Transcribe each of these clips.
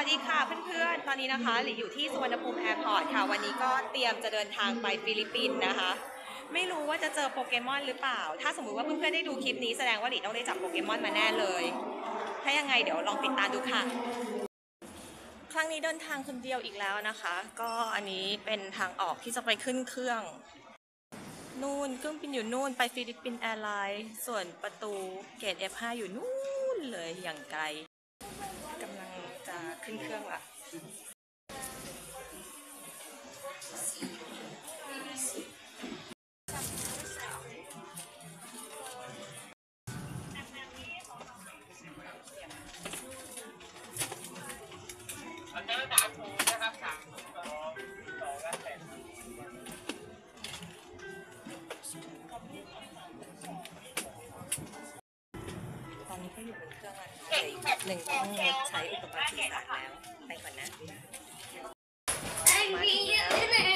ดีค่ะเพื่อนๆตอนนี้นะคะหลีอยู่ที่สุวรรณภูมิแอร์พอร์ตค่ะวันนี้ก็เตรียมจะเดินทางไปฟิลิปปินส์นะคะไม่รู้ว่าจะเจอโปเกมอนหรือเปล่าถ้าสมมุติว่าเพื่อนๆได้ดูคลิปนี้แสดงว่าหลีต้องได้จับโปเกมอนมาแน่เลยถ้ายังไงเดี๋ยวลองติดตามดูค่ะครั้งนี้เดินทางคนเดียวอีกแล้วนะคะก็อันนี้เป็นทางออกที่จะไปขึ้นเครื่องนู่นเครื่องบินอยู่นู่นไปฟิลิปปินส์แอร์ไลน์ส่วนประตูเกต F5 อยู่นู่นเลยอย่างไกลกำลังจะขึ้นเครื่องละตอนนี้ก็อยู่บนเครื่องแล้วอีกแบบหนึ่งต้องใช้อุปกรณ์สื่อสารแล้วไปก่อนนะมาถึงแล้ว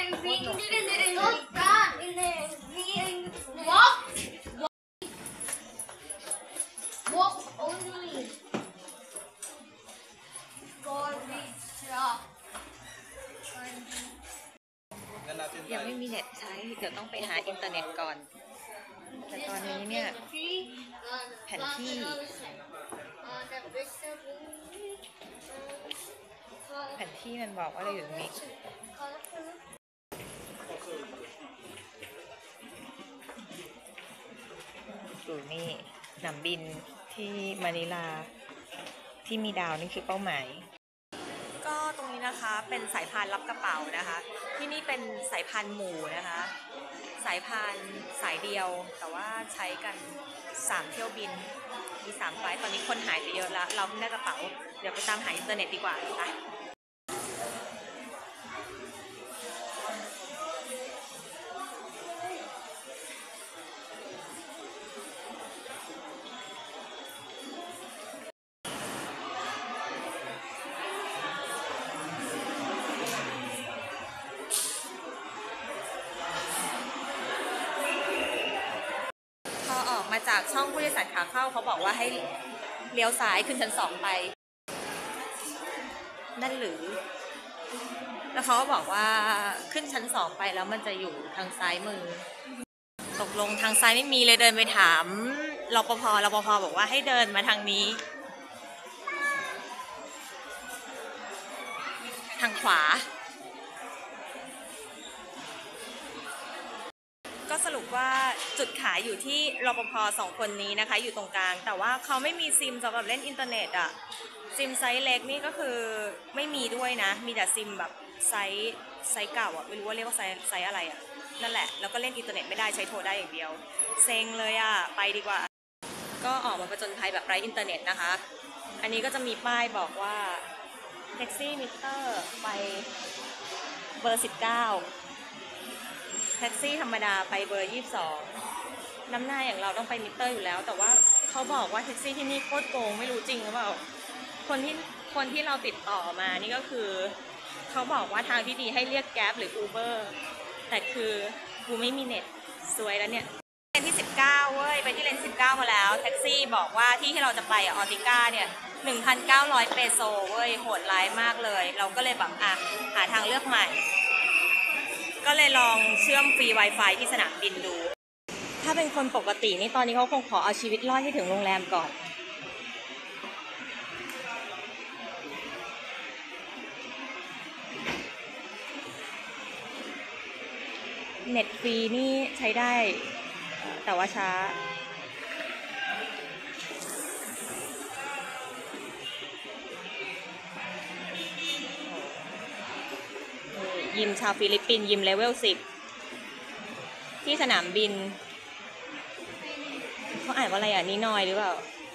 ยังไม่มีเน็ตใช้เดี๋ยวต้องไปหาอินเทอร์เน็ตก่อนแต่ตอนนี้เนี่ยแผนที่มันบอกว่าเราอยู่ตรงนี้อยู่นี่สนามบินที่มะนิลาที่มีดาวนี่คือเป้าหมายก็ตรงนี้นะคะเป็นสายพานรับกระเป๋านะคะที่นี่เป็นสายพานหมู่นะคะสายพานสายเดียวแต่ว่าใช้กัน3เที่ยวบินมี3ไฟล์ตอนนี้คนหายไปเยอะแล้วเราเพิ่งได้กระเป๋าเดี๋ยวไปตามหาอินเทอร์เน็ตดีกว่าค่ะมาจากช่องผู้โดยสารขาเข้าเขาบอกว่าให้เลี้ยวซ้ายขึ้นชั้น2ไปนั่นหรือแล้วเขาก็บอกว่าขึ้นชั้น2ไปแล้วมันจะอยู่ทางซ้ายมือตกลงทางซ้ายไม่มีเลยเดินไปถามรปภบอกว่าให้เดินมาทางนี้ทางขวาก็สรุปว่าจุดขายอยู่ที่รปภ2คนนี้นะคะอยู่ตรงกลางแต่ว่าเขาไม่มีซิมสำหรับเล่นอินเทอร์เน็ตอะซิมไซส์เล็กนี่ก็คือไม่มีด้วยนะมีแต่ซิมแบบไซส์เก่าอะไม่รู้ว่าเรียกว่าไซส์อะไรอะนั่นแหละแล้วก็เล่นอินเทอร์เน็ตไม่ได้ใช้โทรได้อย่างเดียวเซ็งเลยอะไปดีกว่าก็ออกมาผจญภัยแบบไร้อินเทอร์เน็ตนะคะอันนี้ก็จะมีป้ายบอกว่าแท็กซี่มิเตอร์ไปเบอร์19แท็กซี่ธรรมดาไปเบอร์22น้ำหน้าอย่างเราต้องไปมิเตอร์อยู่แล้วแต่ว่าเขาบอกว่าแท็กซี่ที่นี่โคตรโกงไม่รู้จริงหรือเปล่าคนที่เราติดต่อมานี่ก็คือเขาบอกว่าทางที่ดีให้เรียกแกร็บหรือ Uber แต่คือกูไม่มีเน็ตซวยแล้วเนี่ยเลนที่19เว้ยไปที่เลน19มาแล้วแท็กซี่บอกว่าที่เราจะไปออติก้าเนี่ย 1,900 เปโซเว้ยโหดร้ายมากเลยเราก็เลยแบบหาทางเลือกใหม่ก็เลยลองเชื่อมฟรี Wi-Fi ที่สนามบินดูถ้าเป็นคนปกตินี่ตอนนี้เขาคงขอเอาชีวิตรอดให้ถึงโรงแรมก่อนเน็ตฟรีนี่ใช้ได้แต่ว่าช้ายิมชาวฟิลิปปินส์ยิมเลเวล10ที่สนามบินเขาอ่านว่าอะไรอ่ะนี่นอยหรือเปล่า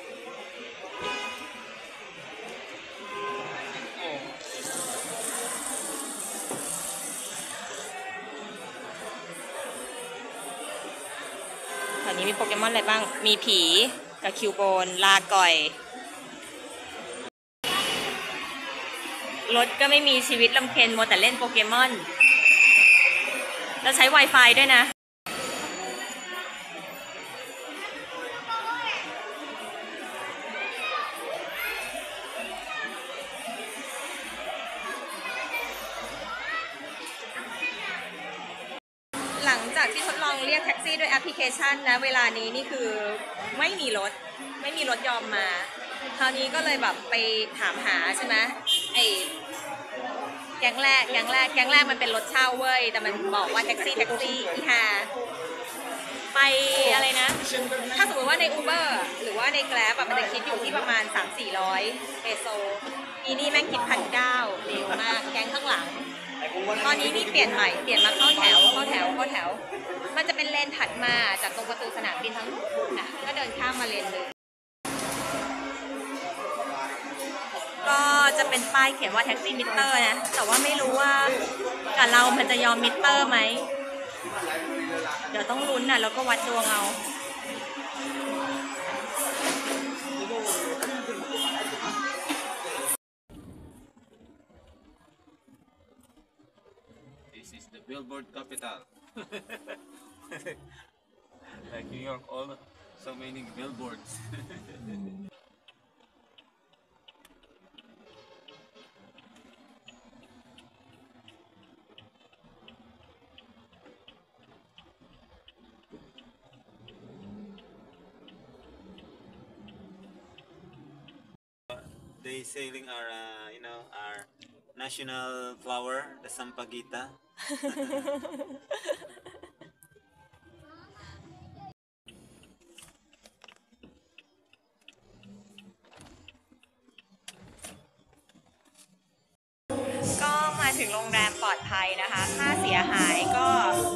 แถวนี้มีโปเกมอนอะไรบ้างมีผีกับคิวโบนลาก่อยรถก็ไม่มีชีวิตลำเค็ญมัวแต่เล่นโปเกมอนแล้วใช้ Wi-Fi ด้วยนะ ตหลังจากที่ทดลองเรียกแท็กซี่ด้วยแอปพลิเคชันนะเวลานี้นี่คือไม่มีรถยอมมาคราวนี้ก็เลยแบบไปถามหาใช่ไหมไอ้แก๊งแรกมันเป็นรถเช่าเว้ยแต่มันบอกว่าแท็กซี่อีห่าไปอะไรนะถ้าสมมติว่าใน Uber หรือว่าใน Grab แบบมันจะคิดอยู่ที่ประมาณ 300-400 เปโซอีนี่แม่งคิด1,900เร็วมากแก๊งข้างหลังตอนนี้นี่เปลี่ยนใหม่เปลี่ยนมาเข้าแถวมันจะเป็นเลนถัดมาจากตรงประตูสนามบินทั้งนะก็เดินข้ามมาเลนเลยก็จะเป็นป้ายเขียนว่าแท็กซี่มิเตอร์นะแต่ว่าไม่รู้ว่ากับเรามันจะยอมมิเตอร์ไหมเดี๋ยวต้องลุ้นนะแล้วก็วัดดวงเอา This is the billboard capital. Like New York, all so many billboards. They sailing our, our national flower, the Sampaguita. ก็มาถึงโรงแรมปลอดภัยนะคะค่าเสียหายก็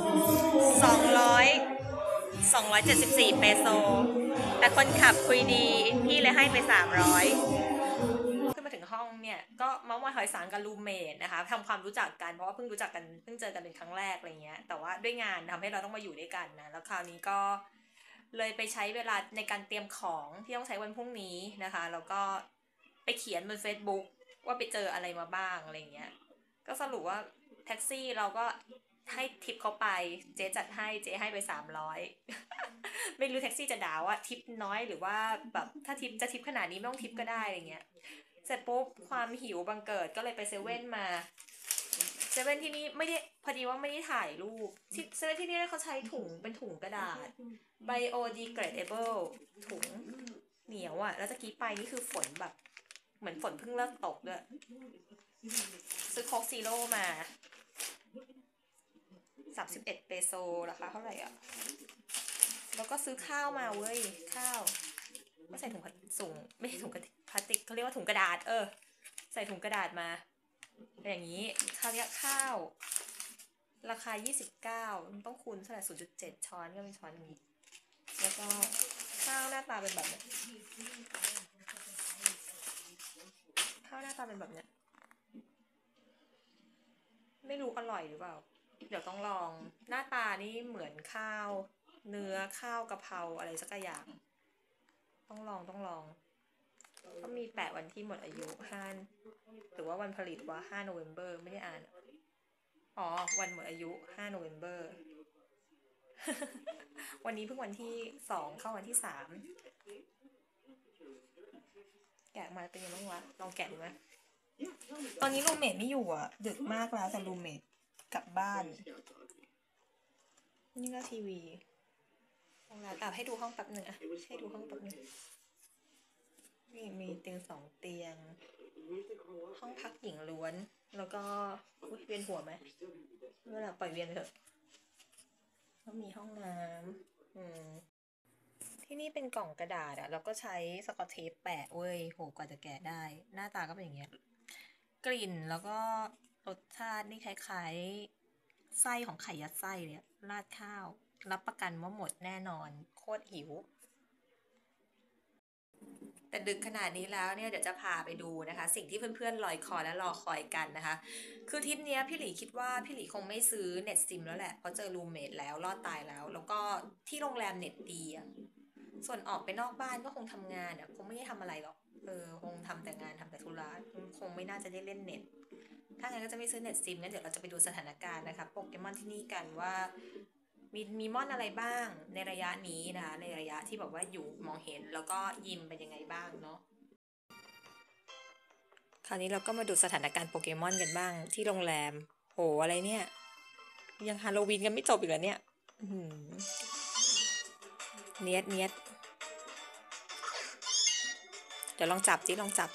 274 เปโซแต่คนขับคุยดีพี่เลยให้ไป300ขึ้นมาถึงห้องเนี่ยก็เมาส์มอยหอยสังกับรูมเมทนะคะทำความรู้จักกันเพราะว่าเพิ่งเจอกันเป็นครั้งแรกอะไรเงี้ยแต่ว่าด้วยงานทำให้เราต้องมาอยู่ด้วยกันนะแล้วคราวนี้ก็เลยไปใช้เวลาในการเตรียมของที่ต้องใช้วันพรุ่งนี้นะคะแล้วก็ไปเขียนบน Facebook ว่าไปเจออะไรมาบ้างอะไรเงี้ยก็สรุปว่าแท็กซี่เราก็ให้ทิปเขาไปเจ๊จัดให้เจ๊ให้ไป300 ไม่รู้แท็กซี่จะด่าว่าทิปน้อยหรือว่าแบบถ้าทิปขนาดนี้ไม่ต้องทิปก็ได้อะไรเงี้ยเสร็จปุ๊บความหิวบังเกิดก็เลยไปเซเว่นมาเซเว่นที่นี่ไม่ได้พอดีว่าไม่ได้ถ่ายรูปที่เซเว่นที่นี่เขาใช้ถุงเป็นถุงกระดาษ biodegradable ถุงเหนียวอ่ะแล้วตะกี้ไปนี่คือฝนแบบเหมือนฝนเพิ่งเลิกตกด้วยซื้อโค้กซีโร่มา31 เปโซราคาเท่าไหร่อ่ะแล้วก็ซื้อข้าวมาเว้ยข้าวก็ใส่ถุงไม่ใช่ถุงพลาสติกเขาเรียกว่าถุงกระดาษใส่ถุงกระดาษมาอย่างนี้คราวนี้ข้าวราคา29ต้องคูณเท่าไหร่ 0.7 ช้อนก็เป็นช้อนนี้แล้วก็ข้าวหน้าตาเป็นแบบนี้ข้าวหน้าตาเป็นแบบนี้ไม่รู้อร่อยหรือเปล่าเดี๋ยวต้องลองหน้าตานี่เหมือนข้าวเนื้อข้าวกะเพราอะไรสักอย่างต้องลองก็มีแปะวันที่หมดอายุ5หรือว่าวันผลิตว่า5 โนเวมเบอร์ไม่ได้อ่านอ๋อวันหมดอายุ5 โนเวมเบอร์ วันนี้เพิ่งวันที่2เข้าวันที่3แกะมาเป็นยังไงบ้างวะลองแกะดูไหมตอนนี้รูมเมทไม่อยู่อ่ะดึกมากแล้วแต่รูมเมทกลับบ้านนี่ก็ทีวีให้ดูห้องแป๊บหนึ่งอ่ะให้ดูห้องแป๊บหนึ่งนี่มีเตียง2 เตียงห้องพักหญิงล้วนแล้วก็เวียนหัวไหมเวลาปล่อยเวียนเถอะแล้วมีห้องน้ำที่นี่เป็นกล่องกระดาษอ่ะแล้วก็ใช้สกอตเทปแปะเว้ยโหกว่าจะแกะได้หน้าตาก็เป็นอย่างเงี้ยกลิ่นแล้วก็รสชาตินี่คล้ายๆไส้ของไข่ยัดไส้เลยราดข้าวรับประกันว่าหมดแน่นอนโคตรหิวแต่ดึกขนาดนี้แล้วเนี่ยเดี๋ยวจะพาไปดูนะคะสิ่งที่เพื่อนๆลอยคอและรอคอยกันนะคะคือทริปนี้พี่หลีคิดว่าพี่หลีคงไม่ซื้อเน็ตซิมแล้วแหละเพราะเจอรูมเมทแล้วรอดตายแล้วก็ที่โรงแรมเน็ตดีอ่ะส่วนออกไปนอกบ้านก็คงทำงานอ่ะคงไม่ได้ทำอะไรหรอกคงทำแต่งานทำแต่ธุระคงไม่น่าจะได้เล่นเน็ตถ้างั้นก็จะไม่ซื้อเน็ตซิมงั้นเดี๋ยวเราจะไปดูสถานการณ์นะคะโปเกมอนที่นี่กันว่ามีมอนอะไรบ้างในระยะนี้นะคะในระยะที่แบบว่าอยู่มองเห็นแล้วก็ยิมเป็นยังไงบ้างเนาะคราวนี้เราก็มาดูสถานการณ์โปเกมอนกันบ้างที่โรงแรมโหอะไรเนี่ยยังฮาโลวีนกันไม่จบอีกเหรอเนี่ยอื้อหือเนียดเนียดเดี๋ยวลองจับสิลองจับ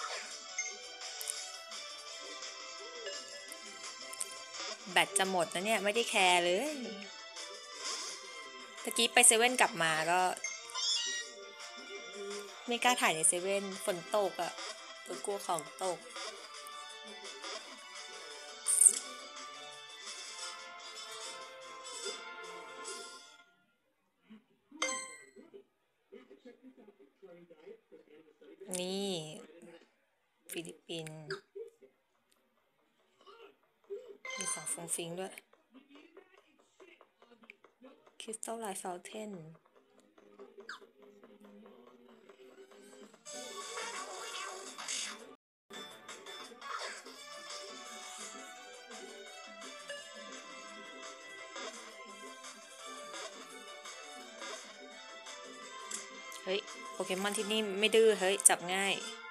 แบตจะหมดนะเนี่ยไม่ได้แคร์เลยตะกี้ไปเซเว่นกลับมาก็ไม่กล้าถ่ายในเซเว่นฝนตกอ่ะกลัวของตกนี่ฟิลิปปินส์มีสองฟงฟิงด้วยคริสตัลไลท์ฟาวเทนเฮ้ยโปเกมอนที่นี่ไม่ดื้อเฮ้ยจับง่าย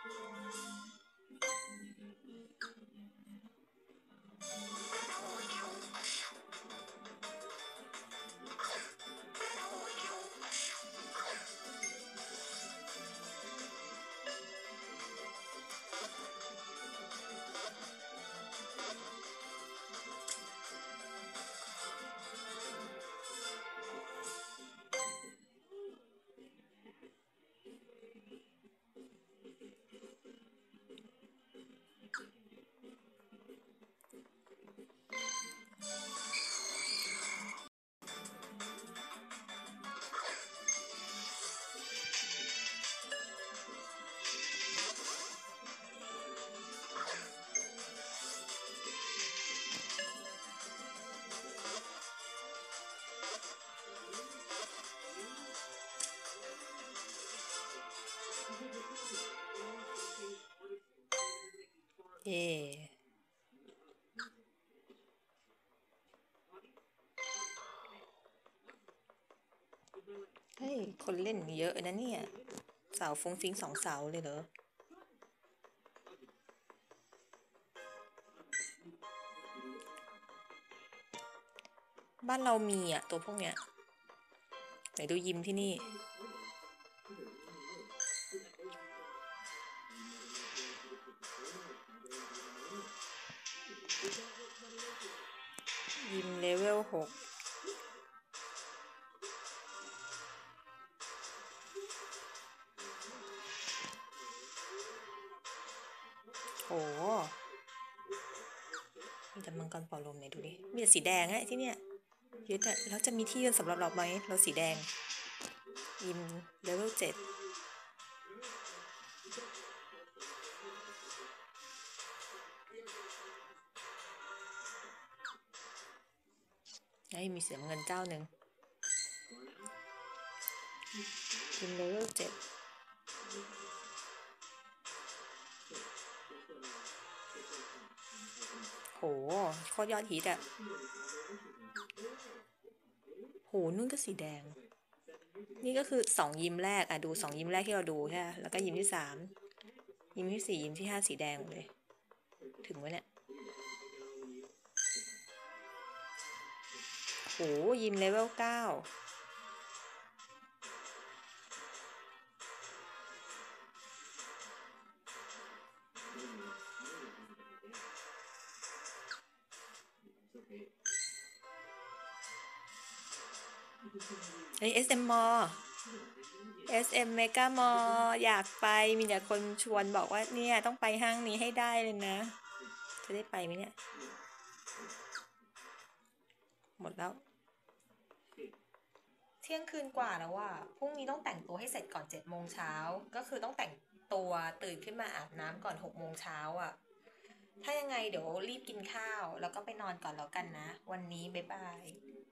เย่เฮ้ยคนเล่นเยอะนะเนี่ยเสาฟงฟิง2 เสาเลยเหรอบ้านเรามีอ่ะตัวพวกเนี้ยไหนดูยิมที่นี่ยิมเลเวล6โอ้มีแต่มังกรเป่าลมไหนดูดิมีแต่สีแดงอะที่เนี่ยยึดอะแล้วจะมีที่ยืนสำหรับเราไหมเราสีแดงยิมเลเวล7ไอ้มีเสียงเงินเจ้าหนึ่งยิมเลเวล7โหโคตรยอดฮิตอะโหนุ่นก็สีแดงนี่ก็คือ2 ยิมแรกอะดู2 ยิมแรกที่เราดูใช่ไหมแล้วก็ยิมที่3ยิมที่4ยิมที่5สีแดงเลยถึงวะเนี่ยโหยิมเลเวล9เฮ้ย SM Mall SM Mega Mall อยากไปมีแต่คนชวนบอกว่าเนี่ยต้องไปห้างนี้ให้ได้เลยนะจะได้ไปไหมเนี่ยหมดแล้วเที่ยงคืนกว่าแล้วว่ะพรุ่งนี้ต้องแต่งตัวให้เสร็จก่อน7 โมงเช้าก็คือต้องแต่งตัวตื่นขึ้นมาอาบน้ำก่อน6 โมงเช้าอ่ะถ้ายังไงเดี๋ยวรีบกินข้าวแล้วก็ไปนอนก่อนแล้วกันนะวันนี้บ๊ายบาย